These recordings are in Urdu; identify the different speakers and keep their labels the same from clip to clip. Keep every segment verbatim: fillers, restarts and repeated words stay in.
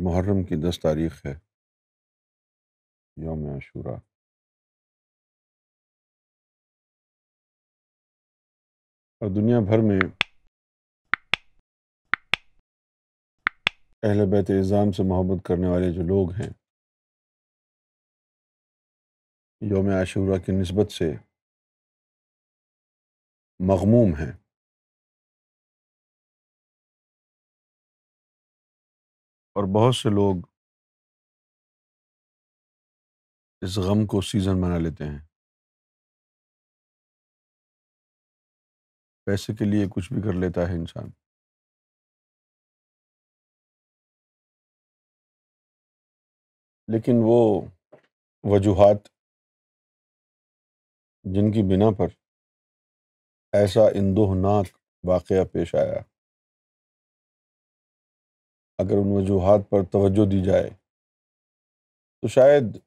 Speaker 1: محرم کی دس تاریخ ہے، یوم عاشورہ۔ اور دنیا بھر میں اہل بیت اعظام سے محبت کرنے والے جو لوگ ہیں، یوم عاشورہ کی نسبت سے مغموم ہیں۔ اور بہت سے لوگ اس غم کو سیزن بنا لیتے ہیں، پیسے کے لیے کچھ بھی کر لیتا ہے انسان۔ لیکن وہ وجوہات جن کی بنا پر ایسا اندوہناک واقعہ پیش آیا، اگر ان وجوہات پر توجہ دی جائے تو شاید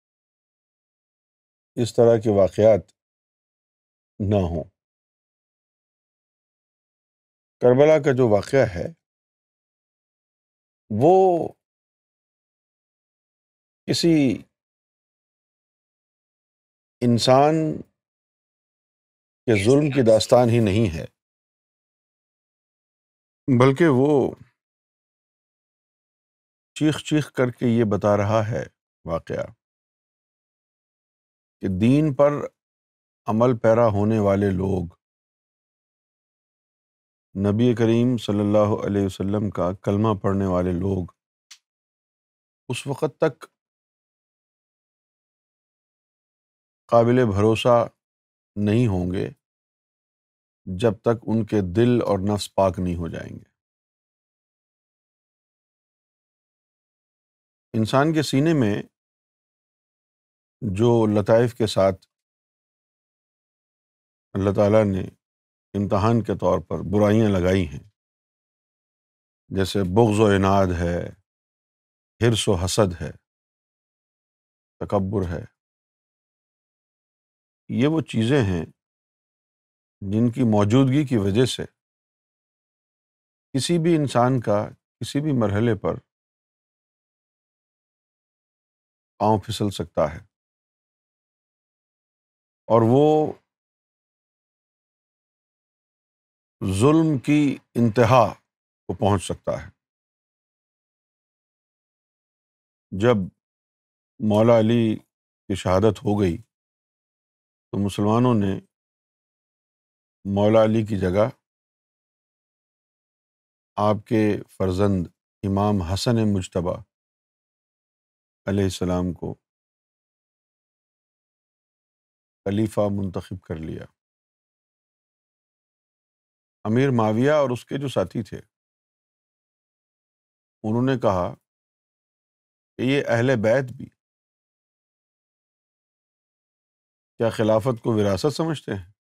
Speaker 1: اس طرح کے واقعات نہ ہوں۔ کربلا کا جو واقعہ ہے وہ کسی انسان کے ظلم کی داستان ہی نہیں ہے، بلکہ وہ چیخ چیخ کر کے یہ بتا رہا ہے واقعہ کہ دین پر عمل پیرا ہونے والے لوگ نبی کریم صلی اللہ علیہ وسلم کا کلمہ پڑھنے والے لوگ اس وقت تک قابل بھروسہ نہیں ہوں گے جب تک ان کے دل اور نفس پاک نہیں ہو جائیں گے۔ انسان کے سینے میں جو لطائف کے ساتھ اللہ تعالیٰ نے امتحان کے طور پر برائیاں لگائی ہیں، جیسے بغض و عناد ہے، حرص و حسد ہے، تکبر ہے، یہ وہ چیزیں ہیں جن کی موجودگی کی وجہ سے کسی بھی انسان کا کسی بھی مرحلے پر پاؤں پھسل سکتا ہے اور وہ ظلم کی انتہا کو پہنچ سکتا ہے۔ جب مولا علی کی شہادت ہو گئی تو مسلمانوں نے مولا علی کی جگہ آپ کے فرزند امام حسن مجتبیٰ علیہ السلام کو خلیفہ منتخب کر لیا۔ امیر معاویہ اور اس کے جو ساتھی تھے انہوں نے کہا کہ یہ اہل بیت بھی کیا خلافت کو وراثت سمجھتے ہیں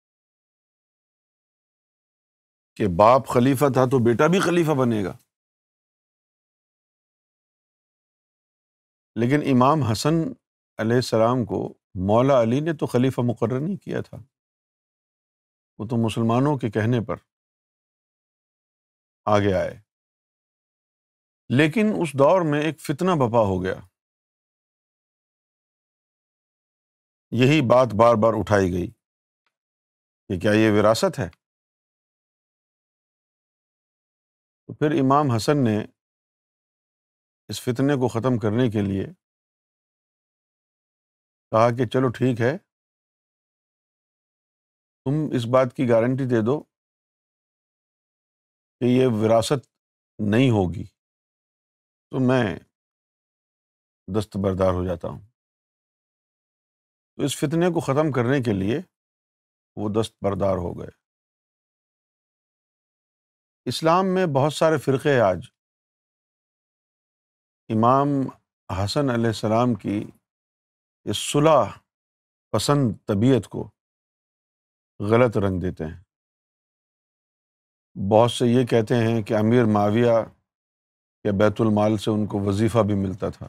Speaker 1: کہ باپ خلیفہ تھا تو بیٹا بھی خلیفہ بنے گا؟ لیکن امام حسن علیہ السلام کو مولا علی نے تو خلیفہ مقرر نہیں کیا تھا، وہ تو مسلمانوں کے کہنے پر آگے آئے۔ لیکن اس دور میں ایک فتنہ بپا ہو گیا، یہی بات بار بار اٹھائی گئی کہ کیا یہ وراثت ہے؟ تو پھر امام حسن نے اس فتنے کو ختم کرنے کے لیے کہا کہ چلو ٹھیک ہے، تم اس بات کی گارنٹی دے دو کہ یہ وراثت نہیں ہوگی تو میں دستبردار ہو جاتا ہوں۔ تو اس فتنے کو ختم کرنے کے لیے وہ دستبردار ہو گئے۔ اسلام میں بہت سارے فرقے آج امام حسن علیہ السلام کی اس صلح پسند طبیعت کو غلط رنگ دیتے ہیں۔ بہت سے یہ کہتے ہیں کہ امیر معاویہ کے بیت المال سے ان کو وظیفہ بھی ملتا تھا۔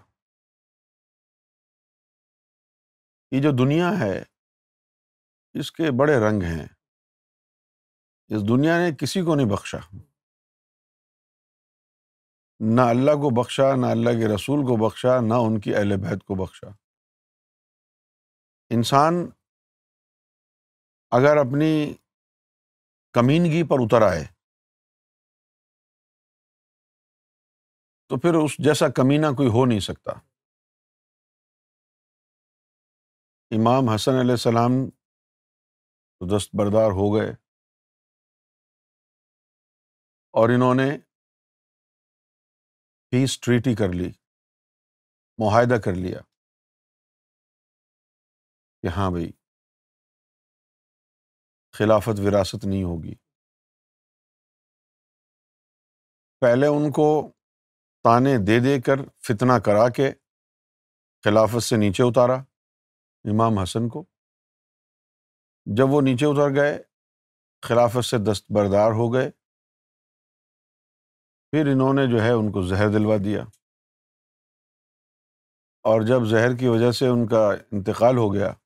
Speaker 1: یہ جو دنیا ہے اس کے بڑے رنگ ہیں، اس دنیا نے کسی کو نہیں بخشا۔ نہ اللہ کو بخشا، نہ اللہ کے رسول کو بخشا، نہ ان کی اہل بیت کو بخشا۔ انسان اگر اپنی کمینگی پر اتر آئے تو پھر اس جیسا کمینہ کوئی ہو نہیں سکتا۔ امام حسن علیہ السلام تو دستبردار ہو گئے اور انہوں نے پیس ٹریٹی کر لی، معاہدہ کر لیا کہ ہاں بھائی خلافت وراثت نہیں ہوگی۔ پہلے ان کو تانے دے دے کر فتنہ کرا کے خلافت سے نیچے اتارا امام حسن کو۔ جب وہ نیچے اتر گئے، خلافت سے دستبردار ہو گئے، پھر انہوں نے جو ہے ان کو زہر دلوا دیا، اور جب زہر کی وجہ سے ان کا انتقال ہو گیا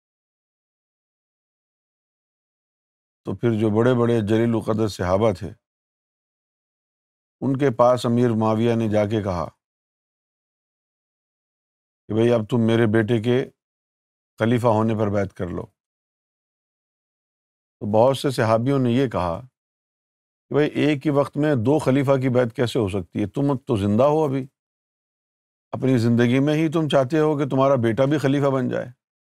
Speaker 1: تو پھر جو بڑے بڑے جلیل القدر صحابہ تھے ان کے پاس امیر معاویہ نے جا کے کہا کہ بھئی اب تم میرے بیٹے کے خلیفہ ہونے پر بیعت کر لو۔ تو بہت سے صحابیوں نے یہ کہا کہ بھئی ایک ہی وقت میں دو خلیفہ کی بیعت کیسے ہو سکتی ہے؟ تم تو زندہ ہو، ابھی اپنی زندگی میں ہی تم چاہتے ہو کہ تمہارا بیٹا بھی خلیفہ بن جائے۔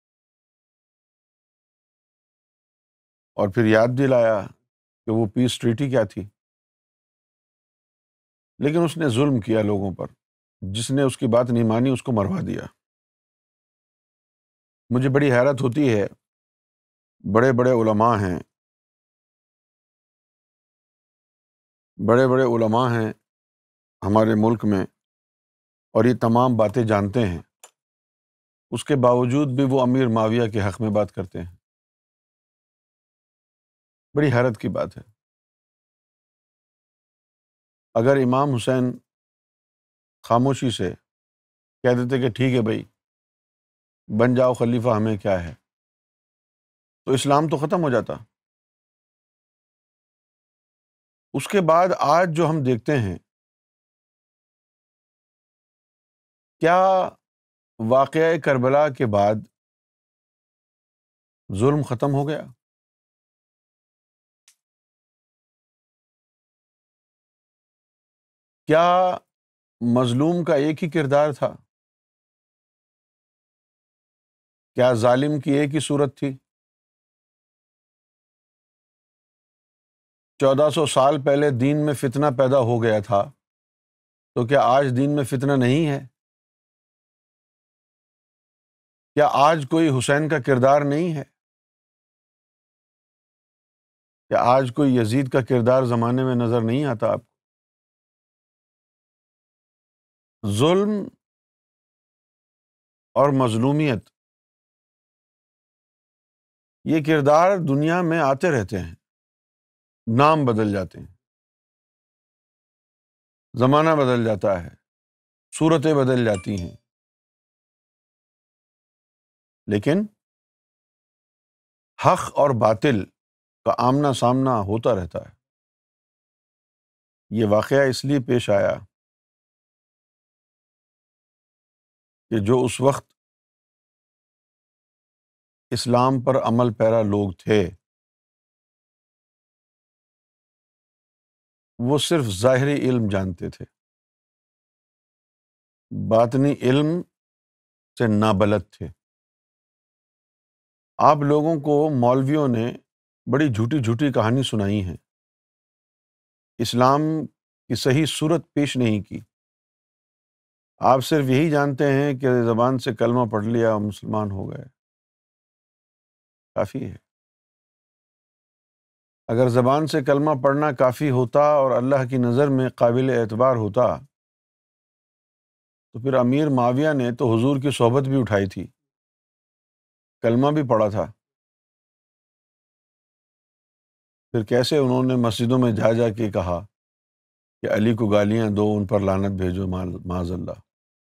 Speaker 1: اور پھر یاد دلایا کہ وہ پیس ٹریٹی کیا تھی۔ لیکن اس نے ظلم کیا لوگوں پر، جس نے اس کی بات نہیں مانی اس کو مروا دیا۔ مجھے بڑی حیرت ہوتی ہے، بڑے بڑے علماء ہیں بڑے بڑے علماء ہیں ہمارے ملک میں، اور یہ تمام باتیں جانتے ہیں، اس کے باوجود بھی وہ امیر معاویہ کے حق میں بات کرتے ہیں۔ بڑی حیرت کی بات ہے۔ اگر امام حسین خاموشی سے کہہ دیتے کہ ٹھیک ہے بھائی بن جاؤ خلیفہ، ہمیں کیا ہے، تو اسلام تو ختم ہو جاتا۔ اس کے بعد آج جو ہم دیکھتے ہیں، کیا واقعہ کربلا کے بعد ظلم ختم ہو گیا؟ کیا مظلوم کا ایک ہی کردار تھا؟ کیا ظالم کی ایک ہی صورت تھی؟ چودہ سو سال پہلے دین میں فتنہ پیدا ہو گیا تھا، تو کیا آج دین میں فتنہ نہیں ہے؟ کیا آج کوئی حسین کا کردار نہیں ہے؟ کیا آج کوئی یزید کا کردار زمانے میں نظر نہیں آتا آپ کو؟ ظلم اور مظلومیت، یہ کردار دنیا میں آتے رہتے ہیں، نام بدل جاتے ہیں، زمانہ بدل جاتا ہے، صورتیں بدل جاتی ہیں، لیکن حق اور باطل کا آمنا سامنا ہوتا رہتا ہے۔ یہ واقعہ اس لیے پیش آیا کہ جو اس وقت اسلام پر عمل پیرا لوگ تھے وہ صرف ظاہری علم جانتے تھے، باطنی علم سے نابلد تھے۔ آپ لوگوں کو مولویوں نے بڑی جھوٹی جھوٹی کہانی سنائی ہیں، اسلام کی صحیح صورت پیش نہیں کی۔ آپ صرف یہی جانتے ہیں کہ زبان سے کلمہ پڑھ لیا اور مسلمان ہو گئے، کافی ہے۔ اگر زبان سے کلمہ پڑھنا کافی ہوتا اور اللہ کی نظر میں قابل اعتبار ہوتا تو پھر امیر معاویہ نے تو حضور کی صحبت بھی اٹھائی تھی، کلمہ بھی پڑھا تھا، پھر کیسے انہوں نے مسجدوں میں جا جا کے کہا کہ علی کو گالیاں دو، ان پر لعنت بھیجو معاذ اللہ۔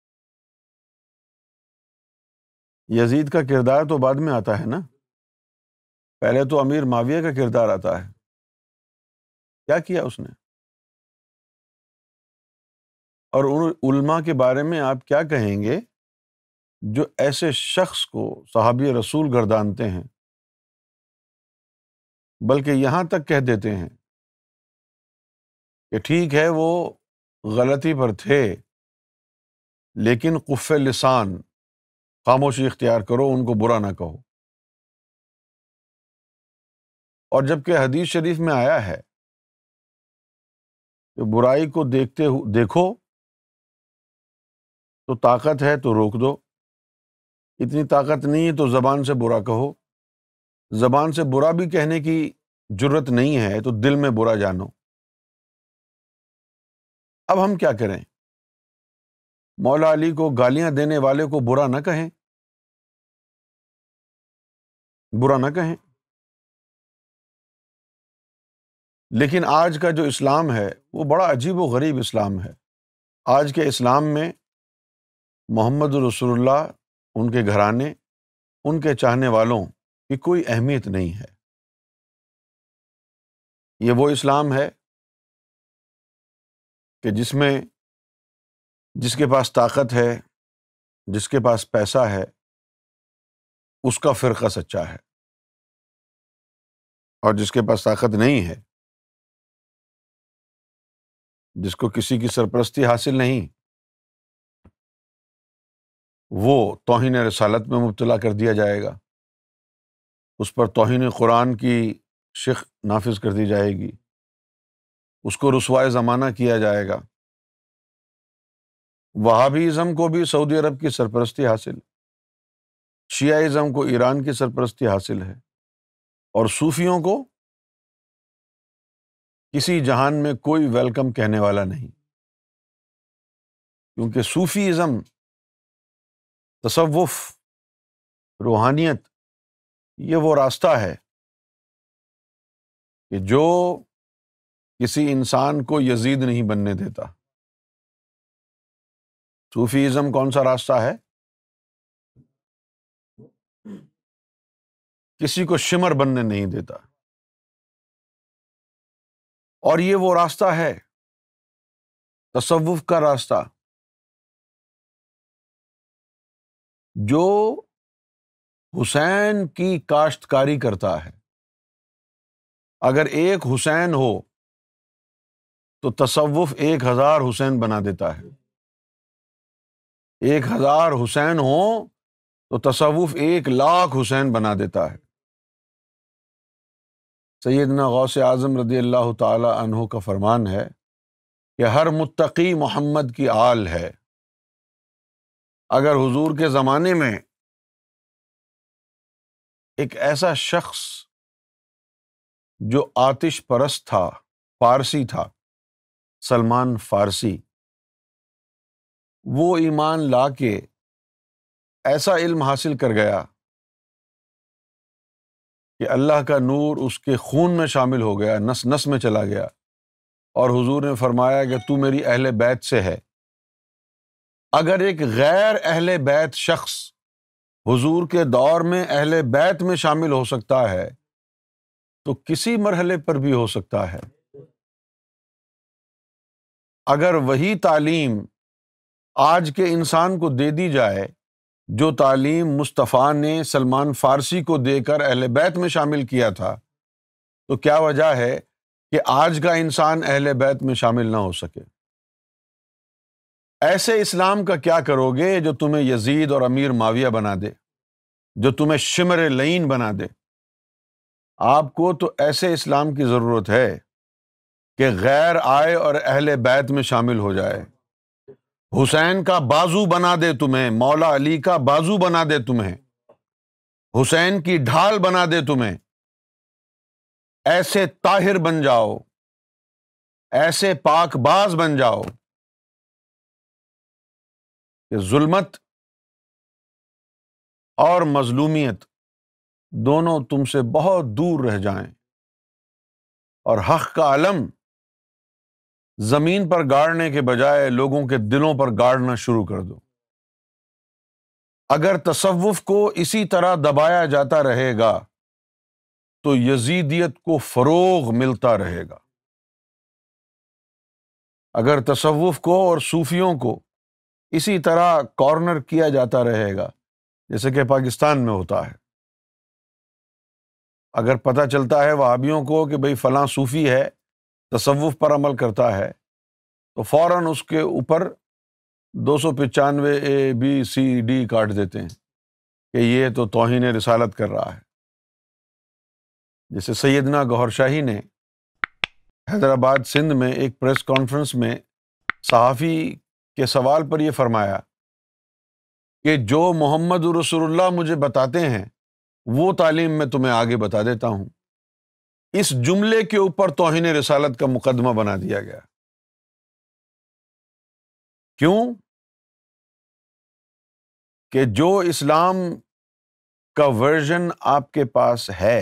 Speaker 1: یزید کا کردار تو بعد میں آتا ہے نا، پہلے تو امیر معاویہ کا کردار آتا ہے۔ کیا کیا اس نے؟ اور ان علماء کے بارے میں آپ کیا کہیں گے جو ایسے شخص کو صحابی رسول گردانتے ہیں، بلکہ یہاں تک کہہ دیتے ہیں کہ ٹھیک ہے وہ غلطی پر تھے لیکن کف لسان، خاموشی اختیار کرو، ان کو برا نہ کہو. اور جبکہ حدیث شریف میں آیا ہے کہ برائی کو دیکھتے ہو دیکھو تو طاقت ہے تو روک دو، اتنی طاقت نہیں ہے تو زبان سے برا کہو، زبان سے برا بھی کہنے کی جرت نہیں ہے تو دل میں برا جانو. اب ہم کیا کریں؟ مولا علی کو گالیاں دینے والے کو برا نہ کہیں، برا نہ کہیں. لیکن آج کا جو اسلام ہے وہ بڑا عجیب و غریب اسلام ہے. آج کے اسلام میں محمد رسول اللہ، ان کے گھرانے، ان کے چاہنے والوں کی کوئی اہمیت نہیں ہے. یہ وہ اسلام ہے کہ جس میں جس کے پاس طاقت ہے، جس کے پاس پیسہ ہے، اس کا فرقہ سچا ہے، اور جس کے پاس طاقت نہیں ہے، جس کو کسی کی سرپرستی حاصل نہیں، وہ توہین رسالت میں مبتلا کر دیا جائے گا، اس پر توہین قرآن کی شق نافذ کر دی جائے گی، اس کو رسوائے زمانہ کیا جائے گا. وہابیزم کو بھی سعودی عرب کی سرپرستی حاصل، شیعہ کو ایران کی سرپرستی حاصل ہے، اور صوفیوں کو کسی جہان میں کوئی ویلکم کہنے والا نہیں، کیونکہ صوفیزم، تصوف، روحانیت، یہ وہ راستہ ہے کہ جو کسی انسان کو یزید نہیں بننے دیتا. صوفیزم کون سا راستہ ہے؟ کسی کو شمر بننے نہیں دیتا. اور یہ وہ راستہ ہے، تصوف کا راستہ، جو حسین کی کاشتکاری کرتا ہے. اگر ایک حسین ہو تو تصوف ایک ہزار حسین بنا دیتا ہے. ایک ہزار حسین ہو تو تصوف ایک لاکھ حسین بنا دیتا ہے. سیدنا غوث اعظم رضی اللہ تعالی عنہ کا فرمان ہے کہ ہر متقی محمد کی آل ہے. اگر حضور کے زمانے میں ایک ایسا شخص جو آتش پرست تھا، فارسی تھا، سلمان فارسی، وہ ایمان لا کے ایسا علم حاصل کر گیا کہ اللہ کا نور اس کے خون میں شامل ہو گیا، نس نس میں چلا گیا، اور حضور نے فرمایا کہ تو میری اہل بیت سے ہے. اگر ایک غیر اہل بیت شخص حضور کے دور میں اہل بیت میں شامل ہو سکتا ہے تو کسی مرحلے پر بھی ہو سکتا ہے. اگر وہی تعلیم آج کے انسان کو دے دی جائے جو تعلیم مصطفیٰ نے سلمان فارسی کو دے کر اہل بیت میں شامل کیا تھا، تو کیا وجہ ہے کہ آج کا انسان اہل بیت میں شامل نہ ہو سکے؟ ایسے اسلام کا کیا کرو گے جو تمہیں یزید اور امیر معاویہ بنا دے، جو تمہیں شمر لعین بنا دے؟ آپ کو تو ایسے اسلام کی ضرورت ہے کہ غیر آئے اور اہل بیت میں شامل ہو جائے. حسین کا بازو بنا دے تمہیں، مولا علی کا بازو بنا دے تمہیں، حسین کی ڈھال بنا دے تمہیں. ایسے طاہر بن جاؤ، ایسے پاک باز بن جاؤ کہ ظلمت اور مظلومیت دونوں تم سے بہت دور رہ جائیں، اور حق کا علم زمین پر گاڑنے کے بجائے لوگوں کے دلوں پر گاڑنا شروع کر دو. اگر تصوف کو اسی طرح دبایا جاتا رہے گا تو یزیدیت کو فروغ ملتا رہے گا. اگر تصوف کو اور صوفیوں کو اسی طرح کارنر کیا جاتا رہے گا جیسے کہ پاکستان میں ہوتا ہے، اگر پتہ چلتا ہے وہابیوں کو کہ بھئی فلاں صوفی ہے، تصوف پر عمل کرتا ہے، تو فوراً اس کے اوپر دو سو پچانوے اے بی سی ڈی کاٹ دیتے ہیں کہ یہ تو توہین رسالت کر رہا ہے۔ جیسے سیدنا گوہر شاہی نے حیدرآباد سندھ میں ایک پریس کانفرنس میں صحافی کے سوال پر یہ فرمایا کہ جو محمد رسول اللہ مجھے بتاتے ہیں وہ تعلیم میں تمہیں آگے بتا دیتا ہوں۔ اس جملے کے اوپر توہین رسالت کا مقدمہ بنا دیا گیا۔ کیوں؟ کہ جو اسلام کا ورژن آپ کے پاس ہے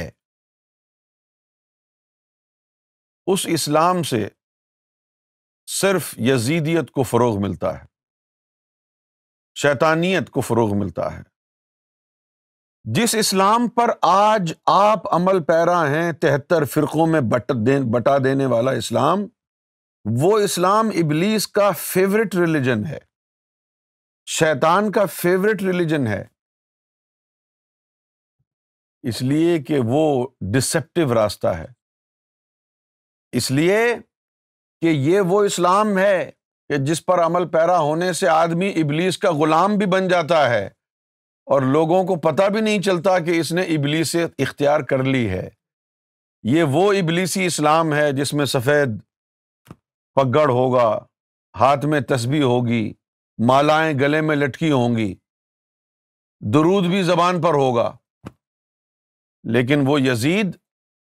Speaker 1: اس اسلام سے صرف یزیدیت کو فروغ ملتا ہے، شیطانیت کو فروغ ملتا ہے۔ جس اسلام پر آج آپ عمل پیرا ہیں، تہتر فرقوں میں بٹا دینے والا اسلام، وہ اسلام ابلیس کا فیورٹ ریلیجن ہے، شیطان کا فیورٹ ریلیجن ہے، اس لیے کہ وہ ڈسیپٹیو راستہ ہے، اس لیے کہ یہ وہ اسلام ہے کہ جس پر عمل پیرا ہونے سے آدمی ابلیس کا غلام بھی بن جاتا ہے اور لوگوں کو پتہ بھی نہیں چلتا کہ اس نے ابلیس سے اختیار کر لی ہے۔ یہ وہ ابلیسی اسلام ہے جس میں سفید پگڑ ہوگا، ہاتھ میں تسبیح ہوگی، مالائیں گلے میں لٹکی ہوں گی، درود بھی زبان پر ہوگا، لیکن وہ یزید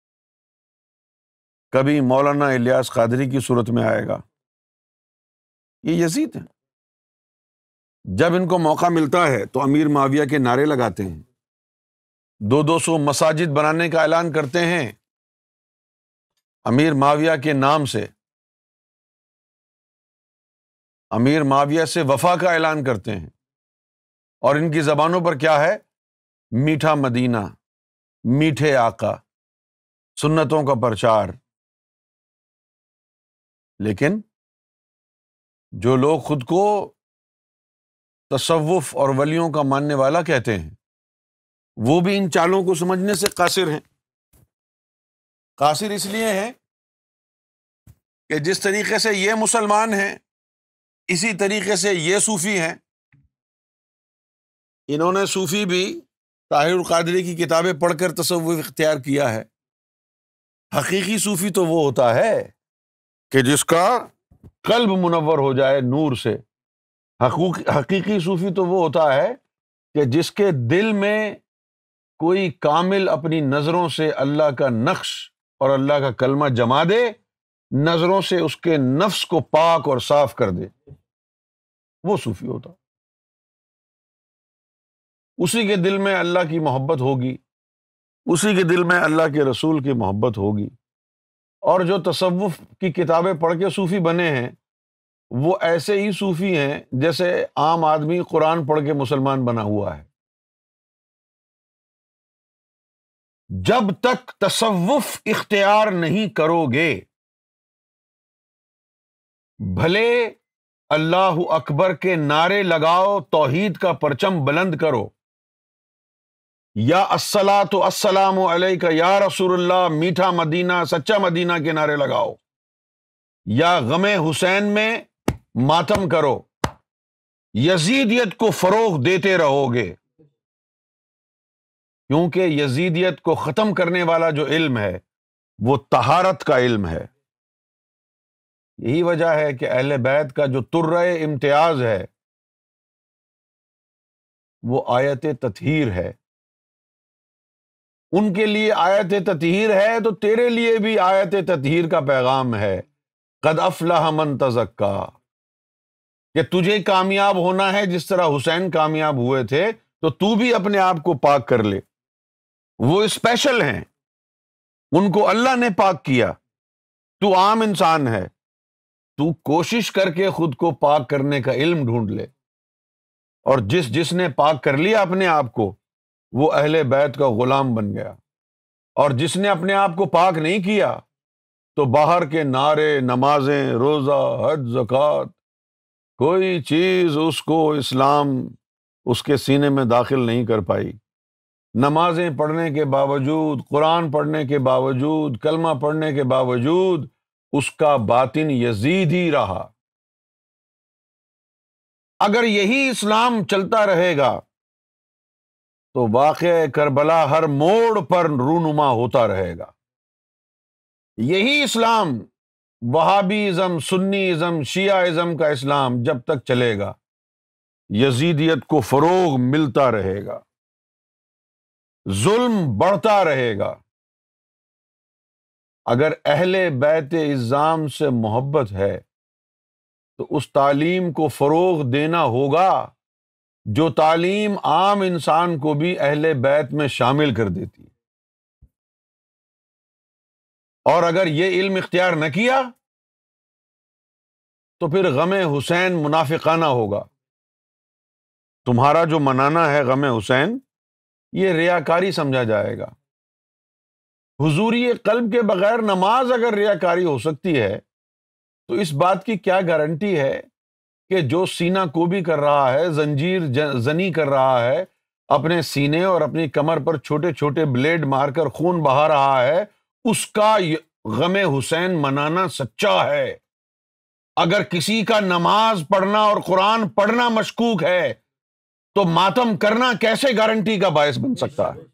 Speaker 1: کبھی مولانا الیاس قادری کی صورت میں آئے گا۔ یہ یزید ہیں، جب ان کو موقع ملتا ہے تو امیر معاویہ کے نعرے لگاتے ہیں، دو دو سو مساجد بنانے کا اعلان کرتے ہیں امیر معاویہ کے نام سے، امیر معاویہ سے وفا کا اعلان کرتے ہیں، اور ان کی زبانوں پر کیا ہے؟ میٹھا مدینہ، میٹھے آقا، سنتوں کا پرچار۔ لیکن جو لوگ خود کو تصوف اور ولیوں کا ماننے والا کہتے ہیں وہ بھی ان چالوں کو سمجھنے سے قاصر ہیں۔ قاصر اس لیے ہیں کہ جس طریقے سے یہ مسلمان ہیں اسی طریقے سے یہ صوفی ہیں۔ انہوں نے صوفی بھی طاہر القادری کی کتابیں پڑھ کر تصوف اختیار کیا ہے۔ حقیقی صوفی تو وہ ہوتا ہے کہ جس کا قلب منور ہو جائے نور سے۔ حقیقی صوفی تو وہ ہوتا ہے کہ جس کے دل میں کوئی کامل اپنی نظروں سے اللہ کا نقش اور اللہ کا کلمہ جما دے، نظروں سے اس کے نفس کو پاک اور صاف کر دے، وہ صوفی ہوتا۔ اسی کے دل میں اللہ کی محبت ہوگی، اسی کے دل میں اللہ کے رسول کی محبت ہوگی۔ اور جو تصوف کی کتابیں پڑھ کے صوفی بنے ہیں وہ ایسے ہی صوفی ہیں جیسے عام آدمی قرآن پڑھ کے مسلمان بنا ہوا ہے۔ جب تک تصوف اختیار نہیں کرو گے، بھلے اللہ اکبر کے نعرے لگاؤ، توحید کا پرچم بلند کرو، یا الصلاۃ السلام علیک یا رسول اللہ، میٹھا مدینہ، سچا مدینہ کے نعرے لگاؤ، یا غم حسین میں ماتم کرو، یزیدیت کو فروغ دیتے رہو گے، کیونکہ یزیدیت کو ختم کرنے والا جو علم ہے وہ طہارت کا علم ہے۔ یہی وجہ ہے کہ اہل بیت کا جو ترہ امتیاز ہے وہ آیت تطہیر ہے۔ ان کے لیے آیت تطہیر ہے تو تیرے لیے بھی آیت تطہیر کا پیغام ہے، قد افلح من تزکا، کہ تجھے کامیاب ہونا ہے جس طرح حسین کامیاب ہوئے تھے، تو تو بھی اپنے آپ کو پاک کر لے۔ وہ اسپیشل ہیں، ان کو اللہ نے پاک کیا، تو عام انسان ہے، تو کوشش کر کے خود کو پاک کرنے کا علم ڈھونڈ لے۔ اور جس جس نے پاک کر لیا اپنے آپ کو وہ اہل بیت کا غلام بن گیا، اور جس نے اپنے آپ کو پاک نہیں کیا تو باہر کے نعرے، نمازیں، روزہ، حج، زکوٰۃ، کوئی چیز اس کو اسلام اس کے سینے میں داخل نہیں کر پائی۔ نمازیں پڑھنے کے باوجود، قرآن پڑھنے کے باوجود، کلمہ پڑھنے کے باوجود اس کا باطن یزید ہی رہا۔ اگر یہی اسلام چلتا رہے گا تو واقعہ کربلا ہر موڑ پر رونما ہوتا رہے گا۔ یہی اسلام، وہابی ازم، سنی ازم، شیعہ ازم کا اسلام جب تک چلے گا، یزیدیت کو فروغ ملتا رہے گا، ظلم بڑھتا رہے گا۔ اگر اہل بیت عظام سے محبت ہے تو اس تعلیم کو فروغ دینا ہوگا جو تعلیم عام انسان کو بھی اہل بیت میں شامل کر دیتی ہے۔ اور اگر یہ علم اختیار نہ کیا تو پھر غم حسین منافقانہ ہوگا۔ تمہارا جو منانا ہے غم حسین، یہ ریاکاری سمجھا جائے گا۔ حضوری قلب کے بغیر نماز اگر ریاکاری ہو سکتی ہے تو اس بات کی کیا گارنٹی ہے کہ جو سینہ کوبی کر رہا ہے، زنجیر زنی کر رہا ہے، اپنے سینے اور اپنی کمر پر چھوٹے چھوٹے بلیڈ مار کر خون بہا رہا ہے، اس کا غم حسین منانا سچا ہے؟ اگر کسی کا نماز پڑھنا اور قرآن پڑھنا مشکوک ہے تو ماتم کرنا کیسے گارنٹی کا باعث بن سکتا ہے؟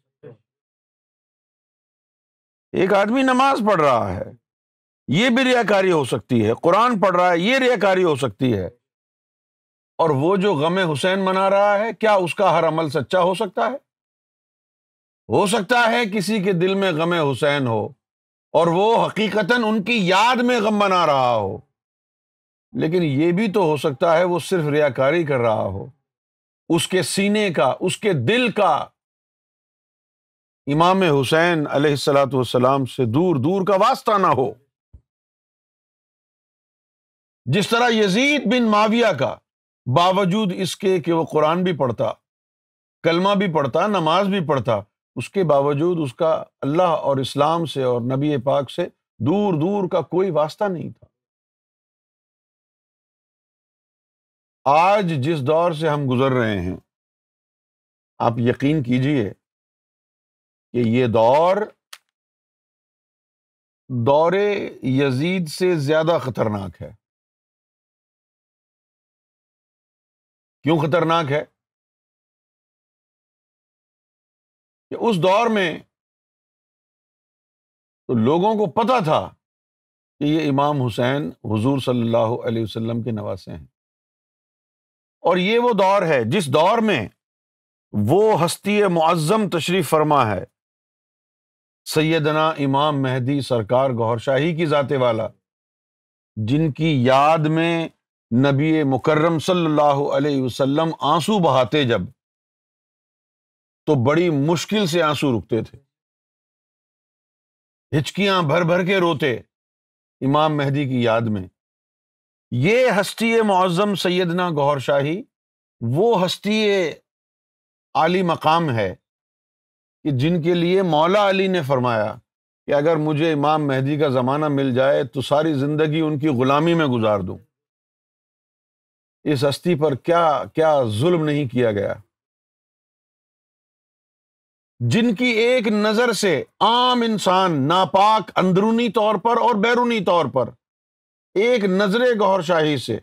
Speaker 1: ایک آدمی نماز پڑھ رہا ہے، یہ بھی ریاکاری ہو سکتی ہے، قرآن پڑھ رہا ہے، یہ ریاکاری ہو سکتی ہے، اور وہ جو غم حسین منا رہا ہے، کیا اس کا ہر عمل سچا ہو سکتا ہے؟ ہو سکتا ہے کسی کے دل میں غم حسین ہو اور وہ حقیقتاً ان کی یاد میں غم منا رہا ہو، لیکن یہ بھی تو ہو سکتا ہے وہ صرف ریاکاری کر رہا ہو، اس کے سینے کا، اس کے دل کا امام حسین علیہ الصلاۃ والسلام سے دور دور کا واسطہ نہ ہو۔ جس طرح یزید بن معاویہ کا باوجود اس کے کہ وہ قرآن بھی پڑھتا، کلمہ بھی پڑھتا، نماز بھی پڑھتا، اس کے باوجود اس کا اللہ اور اسلام سے اور نبی پاک سے دور دور کا کوئی واسطہ نہیں تھا۔ آج جس دور سے ہم گزر رہے ہیں، آپ یقین کیجئے کہ یہ دور دور یزید سے زیادہ خطرناک ہے۔ کیوں خطرناک ہے؟ کہ اس دور میں تو لوگوں کو پتہ تھا کہ یہ امام حسین حضور صلی اللہ علیہ وسلم کے نواسے ہیں، اور یہ وہ دور ہے جس دور میں وہ ہستی معظم تشریف فرما ہے، سیدنا امام مہدی سرکار گوھر شاہی کی ذات والا، جن کی یاد میں نبی مکرم صلی اللہ علیہ وسلم آنسو بہاتے جب تو بڑی مشکل سے آنسو رکتے تھے، ہچکیاں بھر بھر کے روتے امام مہدی کی یاد میں۔ یہ ہستی معظم سیدنا گوھر شاہی وہ ہستی عالی مقام ہے کہ جن کے لیے مولا علی نے فرمایا کہ اگر مجھے امام مہدی کا زمانہ مل جائے تو ساری زندگی ان کی غلامی میں گزار دوں۔ اس ہستی پر کیا کیا ظلم نہیں کیا گیا، جن کی ایک نظر سے عام انسان ناپاک اندرونی طور پر اور بیرونی طور پر ایک نظر گوھر شاہی سے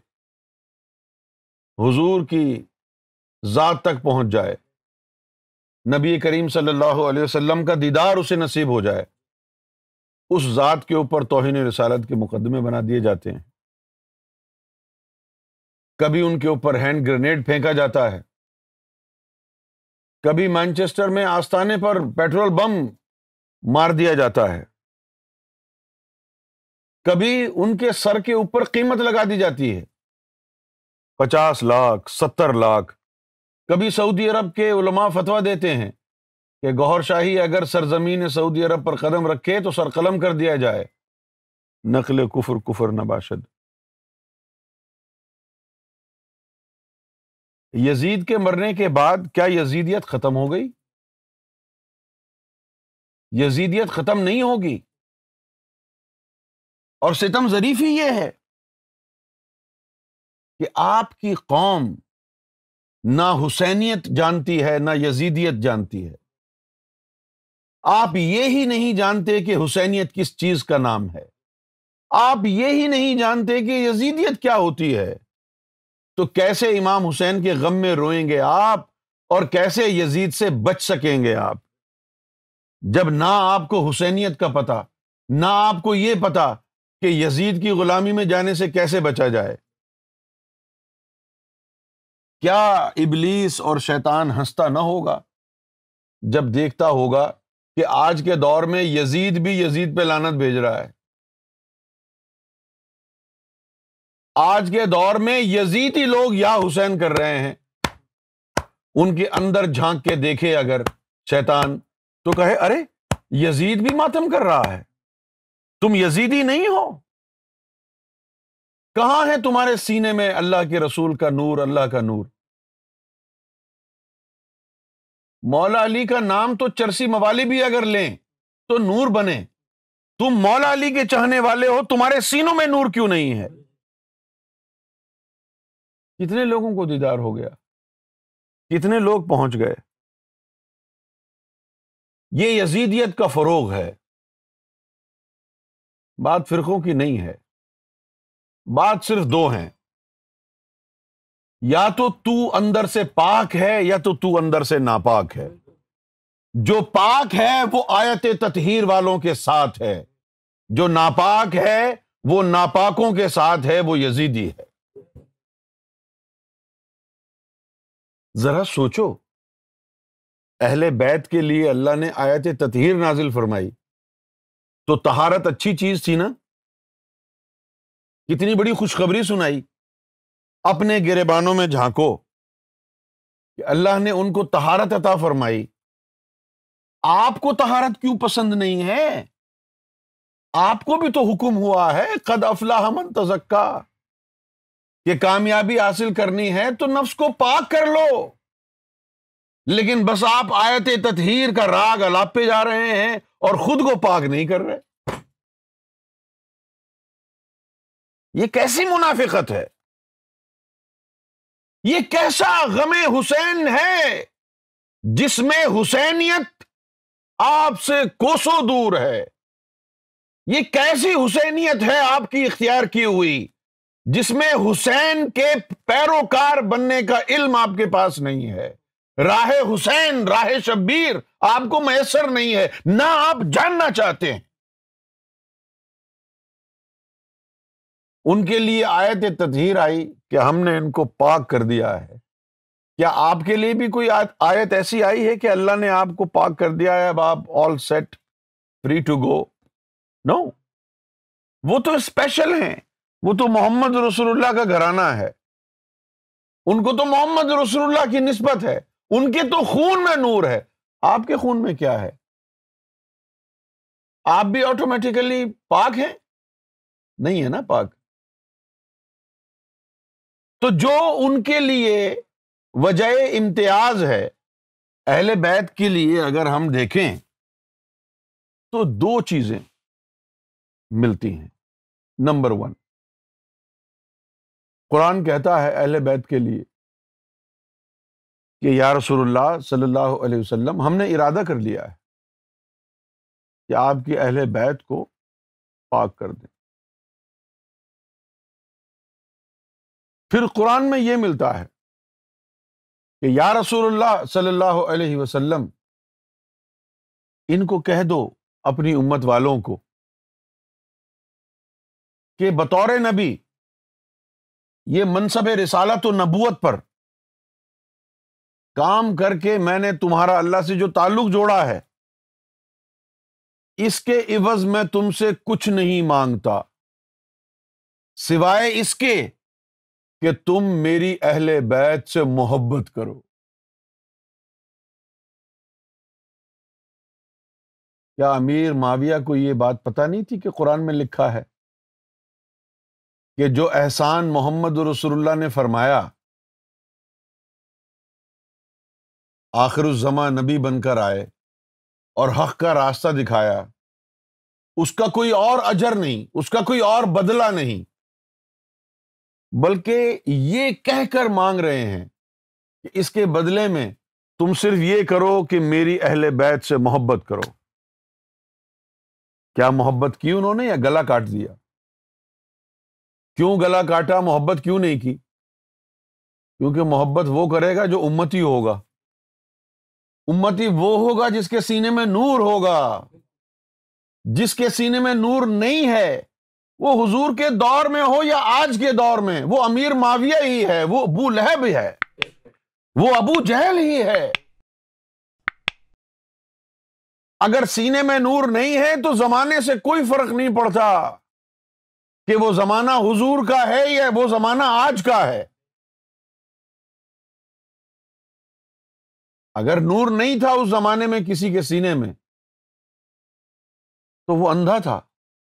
Speaker 1: حضور کی ذات تک پہنچ جائے، نبی کریم صلی اللہ علیہ وسلم کا دیدار اسے نصیب ہو جائے، اس ذات کے اوپر توہین رسالت کے مقدمے بنا دیے جاتے ہیں۔ کبھی ان کے اوپر ہینڈ گرینیڈ پھینکا جاتا ہے، کبھی مانچسٹر میں آستانے پر پیٹرول بم مار دیا جاتا ہے، کبھی ان کے سر کے اوپر قیمت لگا دی جاتی ہے، پچاس لاکھ، ستر لاکھ۔ کبھی سعودی عرب کے علماء فتویٰ دیتے ہیں کہ گوھر شاہی اگر سرزمین سعودی عرب پر قدم رکھے تو سر قلم کر دیا جائے، نقل کفر کفر نہ باشد۔ یزید کے مرنے کے بعد کیا یزیدیت ختم ہو گئی؟ یزیدیت ختم نہیں ہوگی۔ اور ستم ظریفی یہ ہے کہ آپ کی قوم نہ حسینیت جانتی ہے نہ یزیدیت جانتی ہے. آپ یہ ہی نہیں جانتے کہ حسینیت کس چیز کا نام ہے. آپ یہ ہی نہیں جانتے کہ یزیدیت کیا ہوتی ہے. تو کیسے امام حسین کے غم میں روئیں گے آپ اور کیسے یزید سے بچ سکیں گے آپ، جب نہ آپ کو حسینیت کا پتہ، نہ آپ کو یہ پتہ کہ یزید کی غلامی میں جانے سے کیسے بچا جائے. کیا ابلیس اور شیطان ہنستا نہ ہوگا جب دیکھتا ہوگا کہ آج کے دور میں یزید بھی یزید پہ لعنت بھیج رہا ہے. آج کے دور میں یزیدی لوگ یا حسین کر رہے ہیں. ان کے اندر جھانک کے دیکھے اگر شیطان تو کہے ارے یزید بھی ماتم کر رہا ہے، تم یزیدی نہیں ہو؟ کہاں ہے تمہارے سینے میں اللہ کے رسول کا نور، اللہ کا نور؟ مولا علی کا نام تو چرسی موالی بھی اگر لیں تو نور بنے. تم مولا علی کے چاہنے والے ہو، تمہارے سینوں میں نور کیوں نہیں ہے؟ کتنے لوگوں کو دیدار ہو گیا، کتنے لوگ پہنچ گئے. یہ یزیدیت کا فروغ ہے. بات فرقوں کی نہیں ہے، بات صرف دو ہیں، یا تو تو اندر سے پاک ہے یا تو تو اندر سے ناپاک ہے. جو پاک ہے وہ آیت تطہیر والوں کے ساتھ ہے، جو ناپاک ہے وہ ناپاکوں کے ساتھ ہے، وہ یزیدی ہے. ذرا سوچو، اہل بیت کے لیے اللہ نے آیت تطہیر نازل فرمائی تو طہارت اچھی چیز تھی نا. کتنی بڑی خوشخبری سنائی. اپنے گریبانوں میں جھانکو کہ اللہ نے ان کو طہارت عطا فرمائی. آپ کو طہارت کیوں پسند نہیں ہے؟ آپ کو بھی تو حکم ہوا ہے قد افلح من تزکا کہ کامیابی حاصل کرنی ہے تو نفس کو پاک کر لو. لیکن بس آپ آیت تطہیر کا راگ الاپے جا رہے ہیں اور خود کو پاک نہیں کر رہے. یہ کیسی منافقت ہے؟ یہ کیسا غم حسین ہے جس میں حسینیت آپ سے کوسوں دور ہے؟ یہ کیسی حسینیت ہے آپ کی اختیار کی ہوئی جس میں حسین کے پیروکار بننے کا علم آپ کے پاس نہیں ہے؟ راہ حسین، راہ شبیر آپ کو میسر نہیں ہے، نہ آپ جاننا چاہتے ہیں. ان کے لیے آیت تطہیر آئی کہ ہم نے ان کو پاک کر دیا ہے. کیا آپ کے لیے بھی کوئی آیت ایسی آئی ہے کہ اللہ نے آپ کو پاک کر دیا ہے، اب آپ all set, free to go? No. وہ تو اسپیشل ہیں، وہ تو محمد رسول اللہ کا گھرانہ ہے. ان کو تو محمد رسول اللہ کی نسبت ہے، ان کے تو خون میں نور ہے. آپ کے خون میں کیا ہے؟ آپ بھی آٹومیٹیکلی پاک ہیں؟ نہیں ہے نا پاک. تو جو ان کے لیے وجہ امتیاز ہے، اہل بیت کے لیے اگر ہم دیکھیں تو دو چیزیں ملتی ہیں. نمبر ون، قرآن کہتا ہے اہل بیت کے لیے کہ یا رسول اللہ صلی اللہ علیہ وسلم ہم نے ارادہ کر لیا ہے کہ آپ کی اہل بیت کو پاک کر دیں. پھر قرآن میں یہ ملتا ہے کہ یا رسول اللہ صلی اللہ علیہ وسلم ان کو کہہ دو اپنی امت والوں کو کہ بطور نبی یہ منصب رسالت و نبوت پر کام کر کے میں نے تمہارا اللہ سے جو تعلق جوڑا ہے، اس کے عوض میں تم سے کچھ نہیں مانگتا سوائے اس کے کہ تم میری اہل بیت سے محبت کرو. کیا امیر معاویہ کو یہ بات پتہ نہیں تھی کہ قرآن میں لکھا ہے کہ جو احسان محمد رسول اللہ نے فرمایا، آخر الزماں نبی بن کر آئے اور حق کا راستہ دکھایا، اس کا کوئی اور اجر نہیں، اس کا کوئی اور بدلہ نہیں، بلکہ یہ کہہ کر مانگ رہے ہیں کہ اس کے بدلے میں تم صرف یہ کرو کہ میری اہل بیت سے محبت کرو۔ کیا محبت کی انہوں نے یا گلا کاٹ دیا؟ کیوں گلا کاٹا، محبت کیوں نہیں کی؟ کیونکہ محبت وہ کرے گا جو امتی ہوگا۔ امتی وہ ہوگا جس کے سینے میں نور ہوگا۔ جس کے سینے میں نور نہیں ہے، وہ حضور کے دور میں ہو یا آج کے دور میں، وہ امیر معاویہ ہی ہے، وہ ابو لہب ہے، وہ ابو جہل ہی ہے۔ اگر سینے میں نور نہیں ہے تو زمانے سے کوئی فرق نہیں پڑتا کہ وہ زمانہ حضور کا ہے یا وہ زمانہ آج کا ہے۔ اگر نور نہیں تھا اس زمانے میں کسی کے سینے میں تو وہ اندھا تھا۔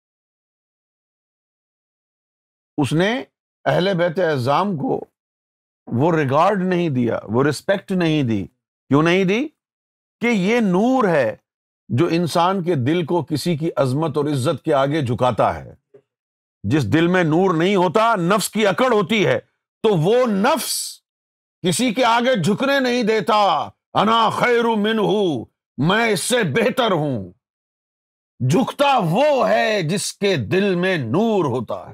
Speaker 1: اس نے اہل بیت اعظام کو وہ ریگارڈ نہیں دیا، وہ رسپیکٹ نہیں دی۔ کیوں نہیں دی؟ کہ یہ نور ہے جو انسان کے دل کو کسی کی عظمت اور عزت کے آگے جھکاتا ہے۔ جس دل میں نور نہیں ہوتا، نفس کی اکڑ ہوتی ہے، تو وہ نفس کسی کے آگے جھکنے نہیں دیتا۔ انا خیر منہ، میں اس سے بہتر ہوں۔ جھکتا وہ ہے جس کے دل میں نور ہوتا ہے۔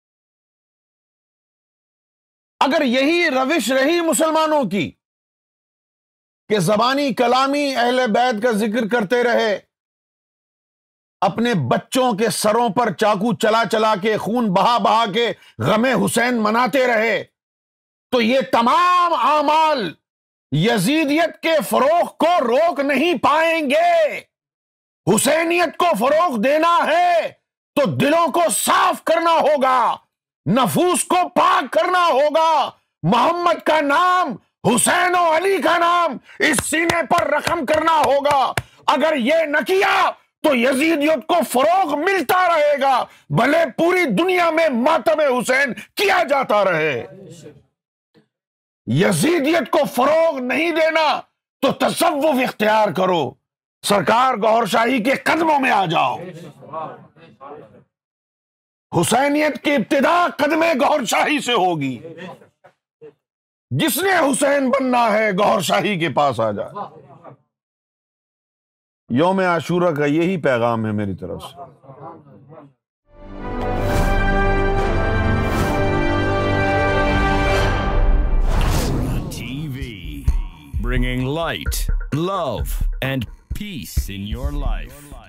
Speaker 1: اگر یہی روش رہی مسلمانوں کی کہ زبانی کلامی اہل بیت کا ذکر کرتے رہے، اپنے بچوں کے سروں پر چاقو چلا چلا کے، خون بہا بہا کے غم حسین مناتے رہے، تو یہ تمام اعمال یزیدیت کے فروغ کو روک نہیں پائیں گے۔ حسینیت کو فروغ دینا ہے تو دلوں کو صاف کرنا ہوگا، نفوس کو پاک کرنا ہوگا، محمد کا نام، حسین و علی کا نام اس سینے پر رقم کرنا ہوگا۔ اگر یہ نہ کیا تو یزیدیت کو فروغ ملتا رہے گا، بھلے پوری دنیا میں ماتم حسین کیا جاتا رہے۔ یزیدیت کو فروغ نہیں دینا تو تصوف اختیار کرو، سرکار گوھر شاہی کے قدموں میں آ جاؤ۔ حسینیت کی ابتدا قدم گوھر شاہی سے ہوگی۔ جس نے حسین بننا ہے گوھر شاہی کے پاس آ جائے۔ یوم عاشورہ کا یہی پیغام ہے میری طرف سے۔
Speaker 2: T V, bringing light, love, and peace in your life.